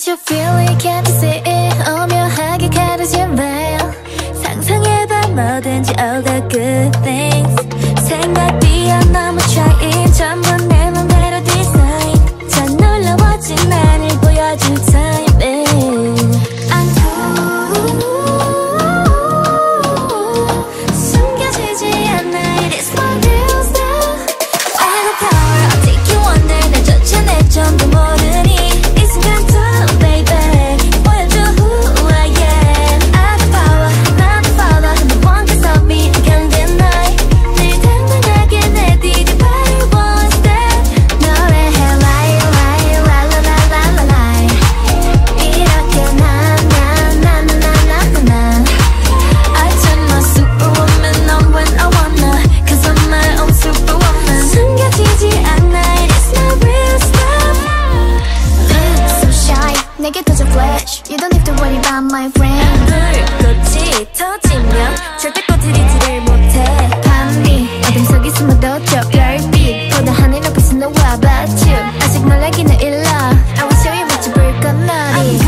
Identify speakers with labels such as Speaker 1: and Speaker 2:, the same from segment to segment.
Speaker 1: you feel it, can't you see it? 오묘하게 가려진 veil. 상상해봐 뭐든지 all the good things. 생각 뛰어넘어 trying 전부 내 맘대로 design. 더 놀라워진 나를 보여줄 time, babe. 숨겨지지 않아, it is my real stuff. I got power, I'll take you under. 나조차 내 점도 모르니 이 순간도 baby 보여줘 who I am. I got power, 나도 follow. No one can stop me, I can't deny. 늘 당당하게 내디딜 바를 one step. 노래해 lie, lie, lie, lie, lie, lie, lie. 이렇게 I turn my superwoman on when I wanna, cause I'm my own superwoman. 숨겨지지 않아, it is my real stuff. So shy, 내게 터져 flash. You don't have to worry about my friend. 불꽃이 터지면 절대 꺼뜨리지를 못해. 밤이 어둠 속에 숨어뒀죠. 별빛보다 하늘 높이서 너와 봤죠. 아직 놀라기는 일러. I will show you what you 볼 건 말이.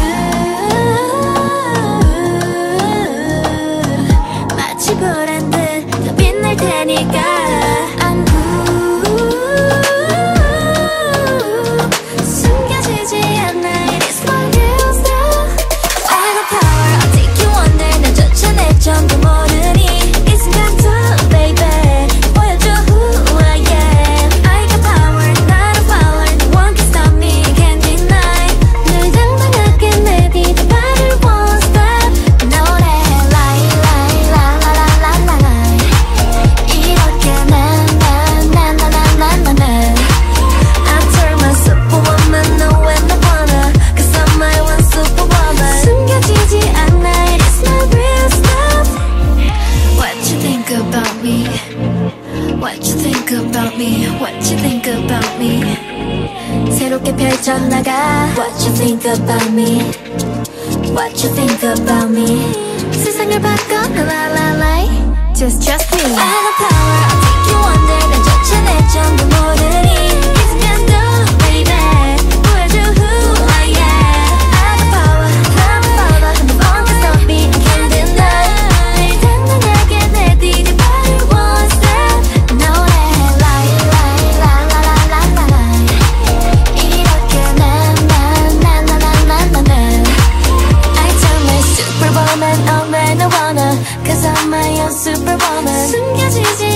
Speaker 1: 마치 보란 듯 더 빛날 테니까. I'm good. 숨겨지지 않아, it is my real stuff. I got power, I'll take you under. 나조차 내 점도 모르니 이 순간도 baby 보여줘 who I am. I got power, not a power. No one can stop me, can't deny. 늘 당당하게 내디딜 바를 one step. 노래해 lie, lie, lie, lie, lie, lie, lie. 이렇게 I turn my superwoman on when I wanna, cause I'm my one superwoman. 숨겨지지 않아, it is my real stuff. What you think about me? What you think about me? What you think about me? 새롭게 펼쳐나가. What you think about me? What you think about me? 세상을 바꿔 la la la. Just trust me. I got power, I'll take you under. 나조차 내 점도 모르니 이 순간도 baby 보여줘 who I am. I got power, not a power. No one can stop me, I can't deny. 늘 당당하게 내디딜 바를 one step. 노래해 lie, lie, lie, lie, lie, lie, lie. 이렇게 I turn my superwoman on when I wanna, cause I'm my own superwoman. 숨겨지지